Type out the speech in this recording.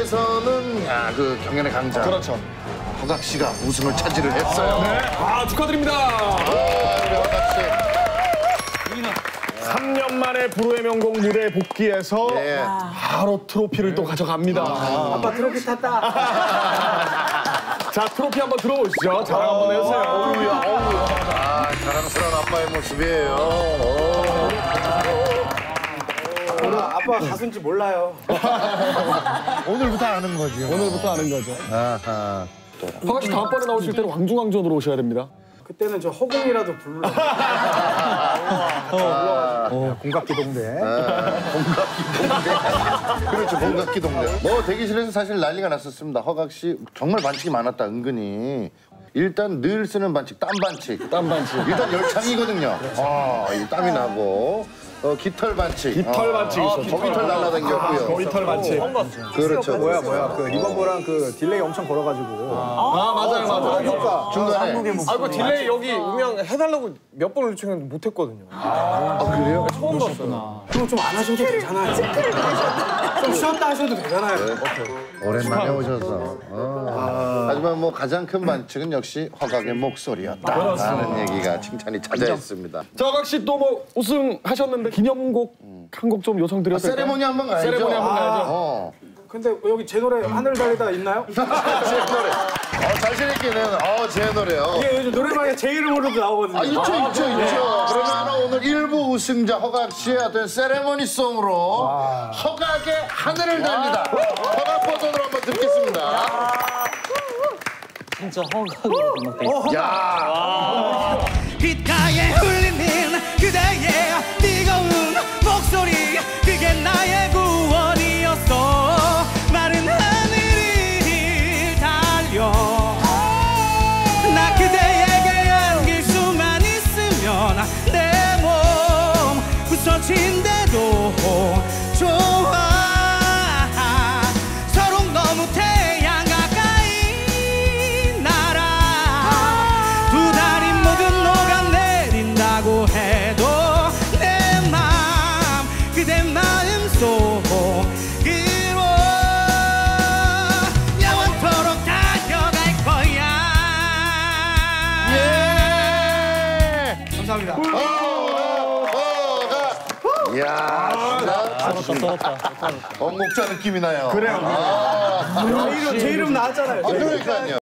대회에서는 그 경연의 강자. 그렇죠. 허각 씨가 우승을 차지를 했어요. 네. 축하드립니다. 우리 허각 씨. 3년 만에 불후의 명곡 무대에 복귀해서 예. 바로 트로피를 또 가져갑니다. 아빠 트로피 탔다. 자, 트로피 한번 들어보시죠. 자랑 한번 해주세요. 자랑스러운 아빠의 모습이에요. 아빠 가수인지 몰라요. 오늘부터 아는 거죠. 오늘부터 아는 거죠. 아하. 허각 씨 다음번에 나오실 때는 왕중왕전으로 오셔야 됩니다. 그때는 저 허공이라도 불러. 공각기동대. 그렇죠, 공각기동대. 뭐 대기실에서 사실 난리가 났었습니다. 허각 씨 정말 반칙이 많았다, 은근히. 일단 늘 쓰는 반칙, 땀 반칙. 땀 반칙. 일단 열창이거든요. 이 땀이 나고. 깃털 반칙. 깃털 반칙 있었죠. 거깃털 날라다녔고요. 거깃털 반칙. 그렇죠. 뭐야 그 리버브랑 그 딜레이 엄청 걸어가지고. 맞아요. 효과. 중간에. 그 딜레이 여기 음향 해달라고 몇 번을 요청했는데 못했거든요. 그래요? 처음 봤어요. 그럼 좀 안 하셔도 되잖아요. 좀 쉬었다 하셔도 되잖아요. 오랜만에 오셔서. 하지만 뭐 가장 큰 반칙은 역시 허각의 목소리였다라는 얘기가 칭찬이 자자했습니다. 자, 허각 씨 또 뭐 우승하셨는데 기념곡 한 곡 좀 요청드려도 될까요? 세레모니 한번 가야죠. 세레모니 한번 가야죠. 근데 여기 제 노래 하늘 달리다 있나요? 제 노래. 자신 있게는 제 노래요. 이게 요즘 노래방에 제 이름으로도 나오거든요. 있죠. 그러면 오늘 1부 우승자 허각 씨의 어떤 세레머니송으로 허각의 하늘을 달리다. 허각 버전으로 한번 듣겠습니다. 진짜 허각으로 음악돼. 야. 귓가에 흘리는 그대의 뜨거운 목소리, 그게 나의 구원이었어. 마른 하늘을 달려 나 그대에게 안길 수만 있으면 내 몸 부서진대도 좋아. 서로 너무 태양 가까이 날아 두 다리 모두 녹아내린다고 해도 내 맘 그대 마음속으로 영원토록 달려갈 거야. 감사합니다. 이야, 진짜. 목자 느낌이 나요. 그래요. 제 이름 나왔잖아요. 그러니까요.